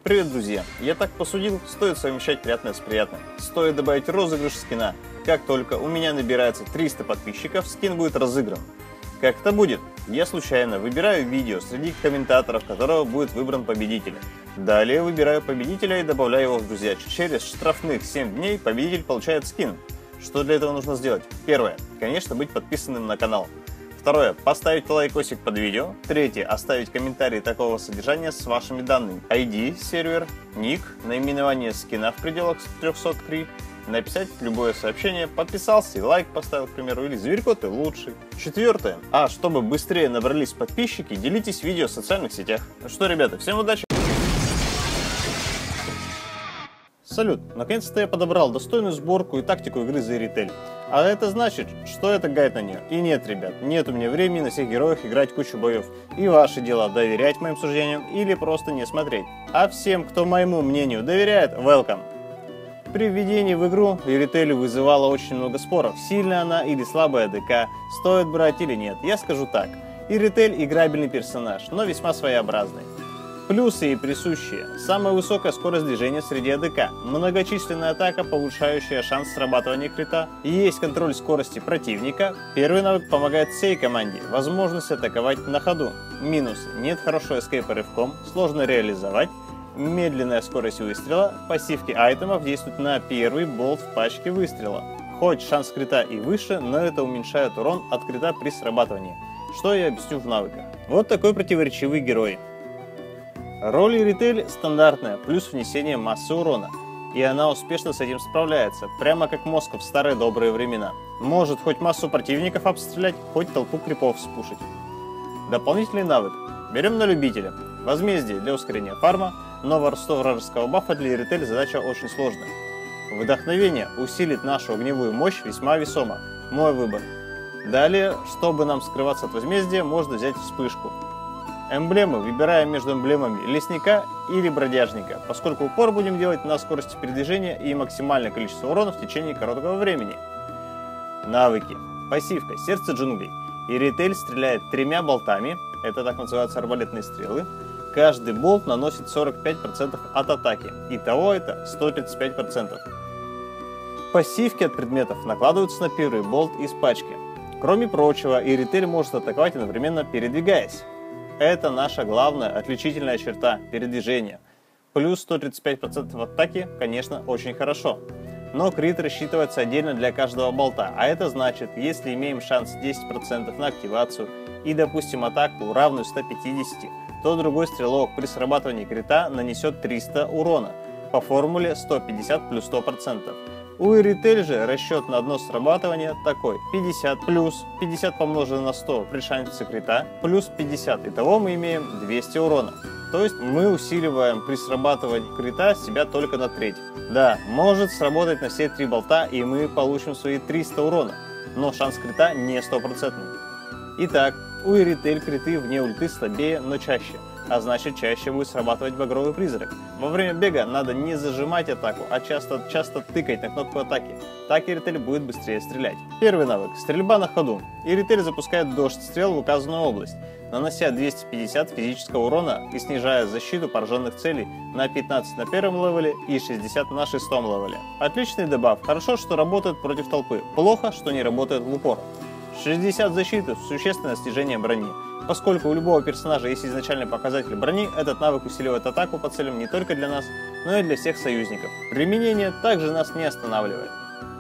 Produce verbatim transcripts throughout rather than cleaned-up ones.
Привет, друзья! Я так посудил, стоит совмещать приятное с приятным. Стоит добавить розыгрыш скина. Как только у меня набирается триста подписчиков, скин будет разыгран. Как это будет? Я случайно выбираю видео, среди комментаторов которого будет выбран победитель. Далее выбираю победителя и добавляю его в друзья. Через штрафных семь дней победитель получает скин. Что для этого нужно сделать? Первое. Конечно, быть подписанным на канал. Второе. Поставить лайкосик под видео. Третье. Оставить комментарий такого содержания с вашими данными. ай ди, сервер, ник, наименование скина в пределах трёхсот кри. Написать любое сообщение, подписался и лайк поставил, к примеру, или зверько ты лучший. Четвертое. А чтобы быстрее набрались подписчики, делитесь видео в социальных сетях. Ну что, ребята, всем удачи! Салют! Наконец-то я подобрал достойную сборку и тактику игры The Retail. А это значит, что это гайд на нее. И нет, ребят, нет у меня времени на всех героях играть кучу боев. И ваши дела доверять моим суждениям или просто не смотреть. А всем, кто моему мнению доверяет, welcome! При введении в игру The Retail вызывала очень много споров, сильная она или слабая ДК, стоит брать или нет. Я скажу так, The Retail играбельный персонаж, но весьма своеобразный. Плюсы ей присущие. Самая высокая скорость движения среди АДК, многочисленная атака, повышающая шанс срабатывания крита, есть контроль скорости противника. Первый навык помогает всей команде, возможность атаковать на ходу. Минусы. Нет хорошего эскейпа рывком, сложно реализовать. Медленная скорость выстрела, пассивки айтемов действуют на первый болт в пачке выстрела. Хоть шанс крита и выше, но это уменьшает урон от крита при срабатывании, что я объясню в навыках. Вот такой противоречивый герой. Роль Retail стандартная, плюс внесение массы урона, и она успешно с этим справляется, прямо как Москва в старые добрые времена. Может хоть массу противников обстрелять, хоть толпу крипов спушить. Дополнительный навык. Берем на любителя. Возмездие для ускорения фарма, но воровство вражеского бафа для Retail задача очень сложная. Вдохновение усилит нашу огневую мощь весьма весомо. Мой выбор. Далее, чтобы нам скрываться от возмездия, можно взять вспышку. Эмблемы выбираем между эмблемами лесника или бродяжника, поскольку упор будем делать на скорости передвижения и максимальное количество урона в течение короткого времени. Навыки. Пассивка «Сердце джунглей». И Retail стреляет тремя болтами, это так называются арбалетные стрелы. Каждый болт наносит сорок пять процентов от атаки, итого это сто тридцать пять процентов. Пассивки от предметов накладываются на первый болт из пачки. Кроме прочего, и Retail может атаковать одновременно передвигаясь. Это наша главная отличительная черта – передвижение. Плюс сто тридцать пять процентов атаки, конечно, очень хорошо. Но крит рассчитывается отдельно для каждого болта, а это значит, если имеем шанс десять процентов на активацию и, допустим, атаку равную ста пятидесяти, то другой стрелок при срабатывании крита нанесет триста урона по формуле сто пятьдесят плюс сто процентов. У Retail же расчет на одно срабатывание такой: пятьдесят плюс пятьдесят помноженное на сто при шансе крита плюс пятьдесят. Итого мы имеем двести урона. То есть мы усиливаем при срабатывании крита себя только на треть. Да, может сработать на все три болта и мы получим свои триста урона, но шанс крита не стопроцентный. Итак, у Retail криты вне ульты слабее, но чаще. А значит, чаще будет срабатывать багровый призрак. Во время бега надо не зажимать атаку, а часто, часто тыкать на кнопку атаки. Так и Retail будет быстрее стрелять. Первый навык. Стрельба на ходу. И Retail запускает дождь стрел в указанную область, нанося двести пятьдесят физического урона и снижая защиту пораженных целей на пятнадцать на первом левеле и шестьдесят на шестом левеле. Отличный дебаф. Хорошо, что работает против толпы. Плохо, что не работает в упор. шестьдесят защиты – существенное снижение брони. Поскольку у любого персонажа есть изначальный показатель брони, этот навык усиливает атаку по целям не только для нас, но и для всех союзников. Применение также нас не останавливает.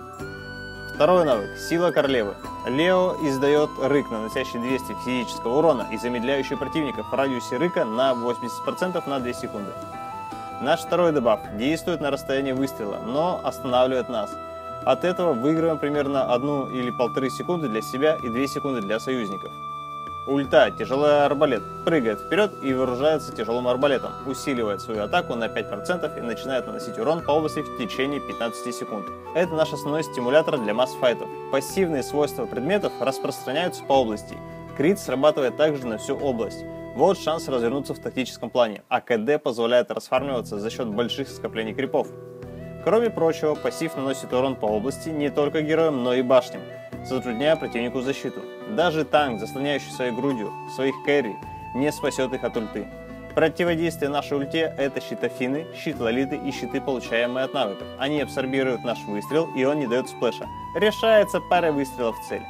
Второй навык – Сила Королевы. Лео издает рык, наносящий двести физического урона и замедляющий противников в радиусе рыка на восемьдесят процентов на две секунды. Наш второй дебаф действует на расстоянии выстрела, но останавливает нас. От этого выигрываем примерно одну или полторы секунды для себя и две секунды для союзников. Ульта, тяжелый арбалет, прыгает вперед и вооружается тяжелым арбалетом, усиливает свою атаку на пять процентов и начинает наносить урон по области в течение пятнадцати секунд. Это наш основной стимулятор для масс-файтов. Пассивные свойства предметов распространяются по области. Крит срабатывает также на всю область. Вот шанс развернуться в тактическом плане, а КД позволяет расфармливаться за счет больших скоплений крипов. Кроме прочего, пассив наносит урон по области не только героям, но и башням, затрудняя противнику защиту. Даже танк, заслоняющий своей грудью своих кэрри, не спасет их от ульты. Противодействие нашей ульте – это щит Афины, щит Лолиты и щиты, получаемые от навыков. Они абсорбируют наш выстрел, и он не дает сплэша. Решается парой выстрелов в цель.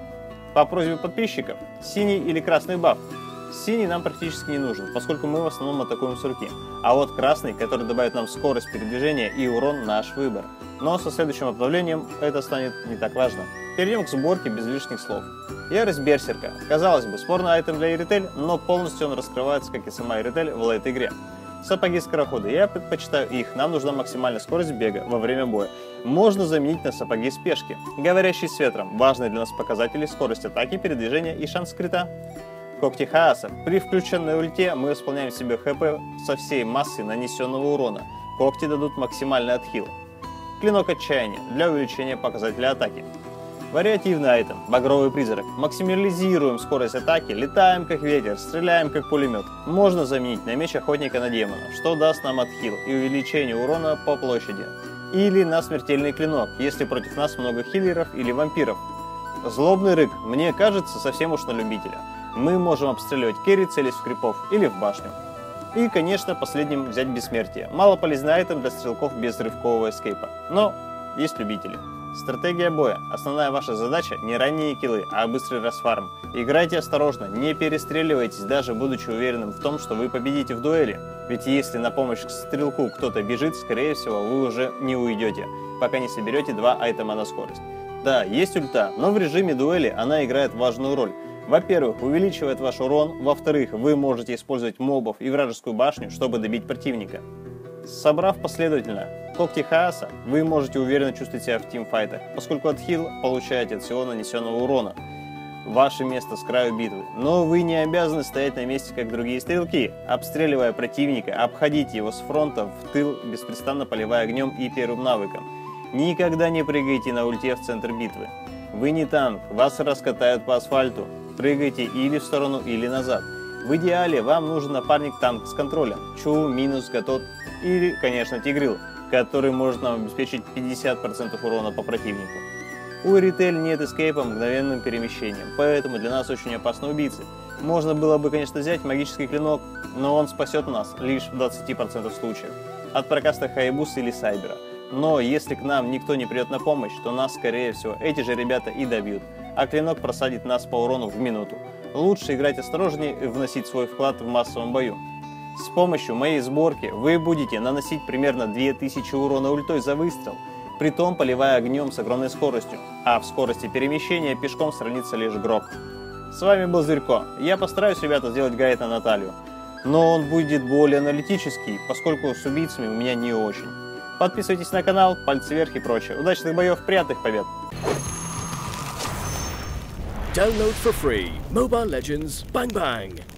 По просьбе подписчиков, синий или красный баф. Синий нам практически не нужен, поскольку мы в основном атакуем с руки. А вот красный, который добавит нам скорость передвижения и урон, наш выбор. Но со следующим обновлением это станет не так важно. Перейдем к сборке без лишних слов. Ярость Берсерка. Казалось бы, спорный айтем для Иритель, но полностью он раскрывается, как и сама Иритель, в этой игре. Сапоги скорохода. Я предпочитаю их, нам нужна максимальная скорость бега во время боя. Можно заменить на сапоги спешки. Говорящий с ветром. Важные для нас показатели: скорость атаки, передвижения и шанс крита. Когти Хаоса. При включенной ульте мы исполняем себе ХП со всей массой нанесенного урона. Когти дадут максимальный отхил. Клинок Отчаяния. Для увеличения показателя атаки. Вариативный айтем. Багровый призрак. Максимализируем скорость атаки, летаем как ветер, стреляем как пулемет. Можно заменить на меч охотника на демона, что даст нам отхил и увеличение урона по площади. Или на смертельный клинок, если против нас много хиллеров или вампиров. Злобный рык. Мне кажется, совсем уж на любителя. Мы можем обстреливать керри, целясь в крипов или в башню. И, конечно, последним взять бессмертие. Мало полезный айтем для стрелков без рывкового эскейпа. Но есть любители. Стратегия боя. Основная ваша задача не ранние киллы, а быстрый расфарм. Играйте осторожно, не перестреливайтесь, даже будучи уверенным в том, что вы победите в дуэли. Ведь если на помощь к стрелку кто-то бежит, скорее всего, вы уже не уйдете, пока не соберете два айтема на скорость. Да, есть ульта, но в режиме дуэли она играет важную роль. Во-первых, увеличивает ваш урон, во-вторых, вы можете использовать мобов и вражескую башню, чтобы добить противника. Собрав последовательно когти Хаоса, вы можете уверенно чувствовать себя в тимфайтах, поскольку отхил получаете от всего нанесенного урона. Ваше место с краю битвы. Но вы не обязаны стоять на месте, как другие стрелки. Обстреливая противника, обходите его с фронта в тыл, беспрестанно поливая огнем и первым навыком. Никогда не прыгайте на ульте в центр битвы. Вы не танк, вас раскатают по асфальту. Прыгайте или в сторону, или назад. В идеале вам нужен напарник-танк с контролем. Чу, минус, готов. Или, конечно, Тигрил, который может нам обеспечить пятьдесят процентов урона по противнику. У Иритель нет эскейпа мгновенным перемещением, поэтому для нас очень опасны убийцы. Можно было бы, конечно, взять магический клинок, но он спасет нас лишь в двадцати процентах случаев от прокаста Хаябуса или Сайбера. Но если к нам никто не придет на помощь, то нас, скорее всего, эти же ребята и добьют, а клинок просадит нас по урону в минуту. Лучше играть осторожнее и вносить свой вклад в массовом бою. С помощью моей сборки вы будете наносить примерно две тысячи урона ультой за выстрел, притом поливая огнем с огромной скоростью, а в скорости перемещения пешком сравнится лишь Грок. С вами был Зверько. Я постараюсь, ребята, сделать гайд на Наталью, но он будет более аналитический, поскольку с убийцами у меня не очень. Подписывайтесь на канал, пальцы вверх и прочее. Удачных боев, приятных побед! Download for free Mobile Legends Bang Bang.